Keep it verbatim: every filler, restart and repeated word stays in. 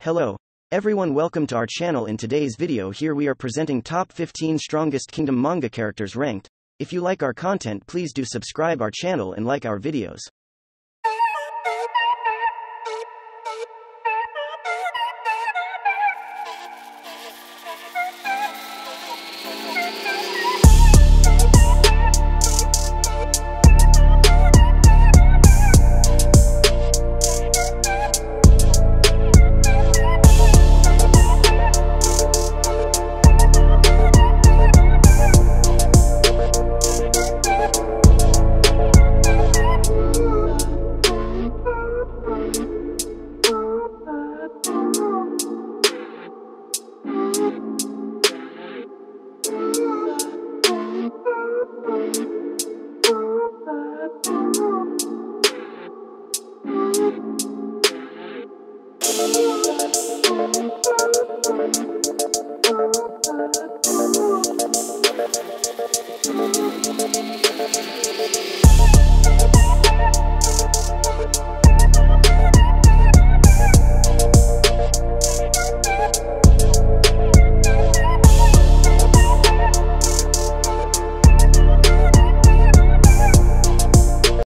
Hello, everyone, welcome to our channel. In today's video here we are presenting top fifteen strongest Kingdom manga characters ranked. If you like our content, please do subscribe our channel and like our videos.